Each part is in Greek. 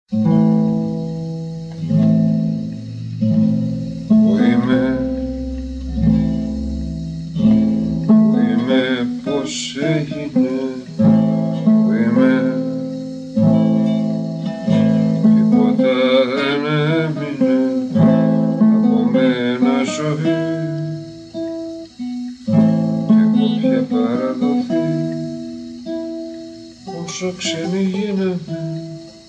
Πού είμαι, πώς έγινε, πού είμαι, τίποτα δεν έμεινε από μένα ζωή κι έχω πια παραδοθεί. Όσο ξένοι γίναμε,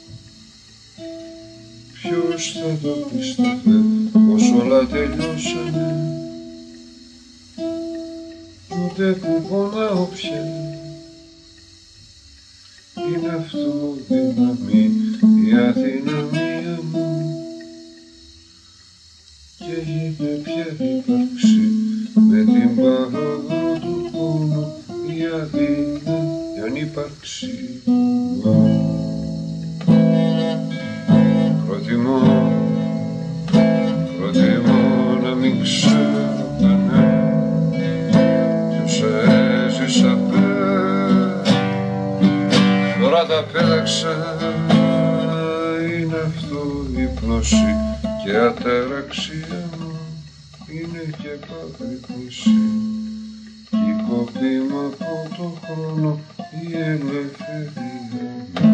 ποιος θα το πίστευε πως όλα τελειώσανε, ούτε που πονάω πια. Είναι αυτό δύναμη, η αδυναμία μου και έγινε πια ύπαρξη με την παρόδο του πόνου, η αδύναμη ανύπαρξη μου. Προτιμώ να μην ξέρω κανένα κι όσα έζησα τώρα τα πέταξα. Είναι αυτό η πτώση και αταραξία μου, είναι και παγρυπνήση η κοπή μου από το χρόνο, η ελευθερία μου.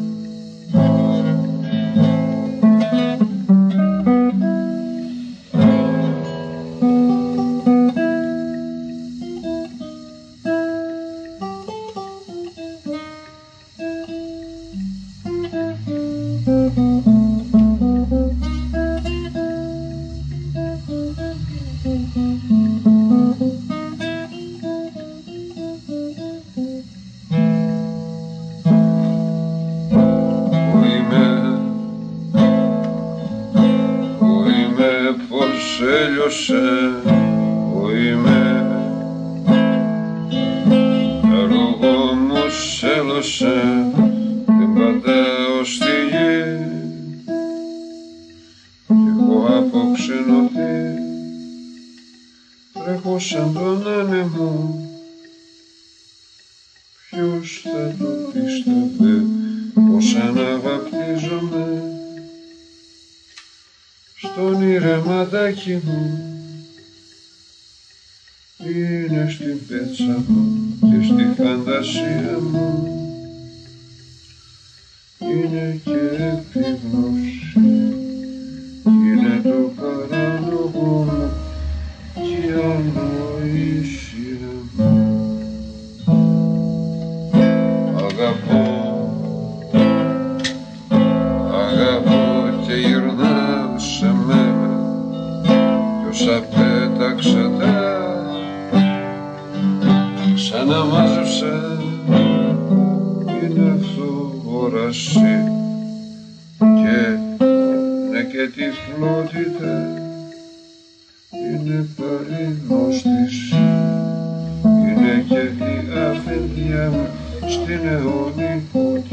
Πώς έλειωσε, πού είμαι, τα λόγω μου σέλωσε, δεν πατάω στη γη κι έχω αποξενωθεί, τρέχω σαν τον άνεμο. Ποιος θα το πίστευε πως αναβαπτίζομαι στον ηρεματάκι μου, είναι στην πέτσα μου και στη φαντασία μου, είναι και επίγνωση, είναι το παράλογο μου και η ανοησία μου. Αγαπώ και γυρνάω σε μένα κι όσα πέταξα τα ξαναμάζεψα. Είναι αυτό όραση και είναι και τυφλότητα, είναι πάλι γνώστηση, είναι και η αφεντιά μου στην αιώνη